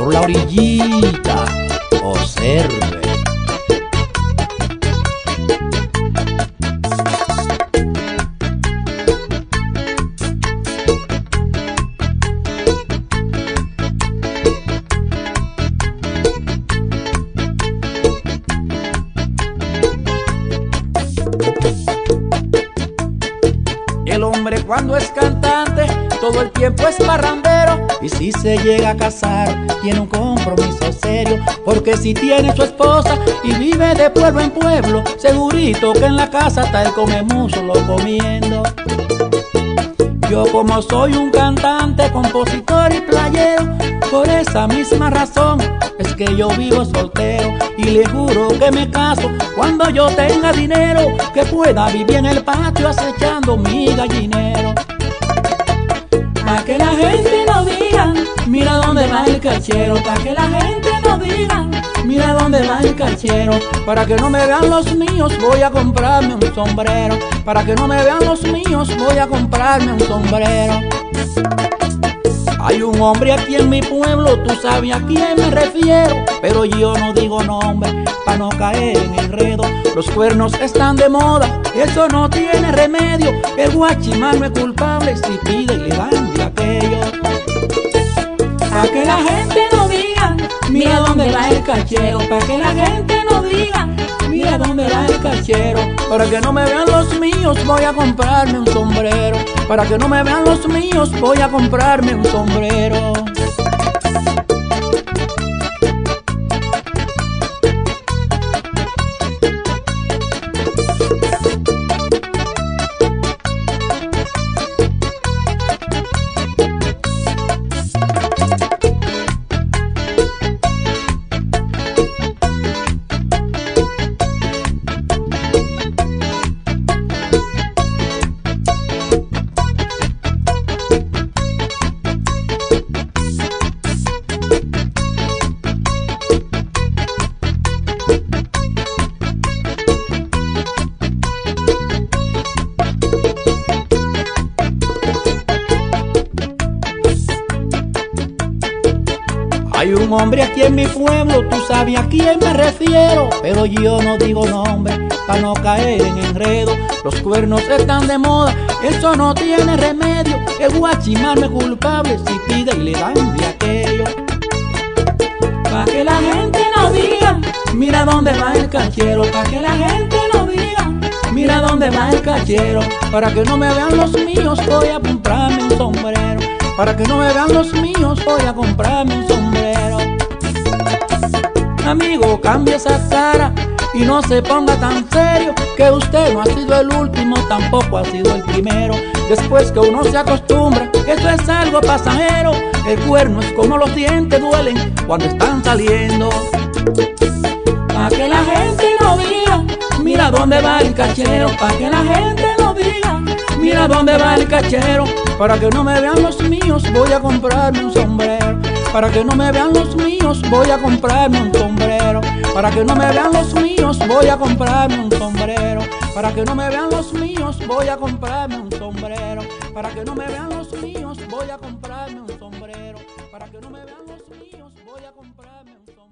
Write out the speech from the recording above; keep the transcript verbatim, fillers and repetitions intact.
por la orillita, observe. El hombre cuando es cantante todo el tiempo es parrandero, y si se llega a casar tiene un compromiso serio, porque si tiene su esposa y vive de pueblo en pueblo, segurito que en la casa está el come muslo comiendo. Yo como soy un cantante, compositor y playero, por esa misma razón es que yo vivo soltero, y le juro que me caso cuando yo tenga dinero, que pueda vivir en el patio acechando mi gallinero. pa' que la gente no diga, mira dónde va el cachero, pa' que la gente no diga, mira dónde va el cachero. Para que no me vean los míos voy a comprarme un sombrero, para que no me vean los míos voy a comprarme un sombrero. Hay un hombre aquí en mi pueblo, tú sabes a quién me refiero, pero yo no digo nombre pa' no caer en enredo. Los cuernos están de moda, eso no tiene remedio, el guachimán no es culpable si pide y le dan de aquello. Pa' que la gente no diga, mira dónde va el cachero, pa' que la gente no diga, mira dónde va el cachero. Para que no me vean los míos voy a comprarme un sombrero, para que no me vean los míos voy a comprarme un sombrero. Hay un hombre aquí en mi pueblo, tú sabes a quién me refiero, pero yo no digo nombre para no caer en enredo. Los cuernos están de moda, eso no tiene remedio, el guachimán no es culpable si pide y le dan de aquello. Pa' que la gente no diga, mira dónde va el cachero, pa' que la gente no diga, mira dónde va el cachero. Para que no me vean los míos voy a comprarme un sombrero, para que no me vean los míos voy a comprarme un sombrero. Amigo, cambie esa cara y no se ponga tan serio, que usted no ha sido el último, tampoco ha sido el primero. Después que uno se acostumbra, esto es algo pasajero, el cuerno es como los dientes duelen cuando están saliendo. Pa' que la gente no diga, mira dónde va el cachero, pa' que la gente no diga, mira dónde va el cachero. Para que no me vean los míos voy a comprarme un sombrero, para que no me vean los míos voy a comprarme un sombrero, para que no me vean los míos voy a comprarme un sombrero, para que no me vean los míos voy a comprarme un sombrero, para que no me vean los míos voy a comprarme un sombrero, para que no me vean los míos voy a comprarme un sombrero.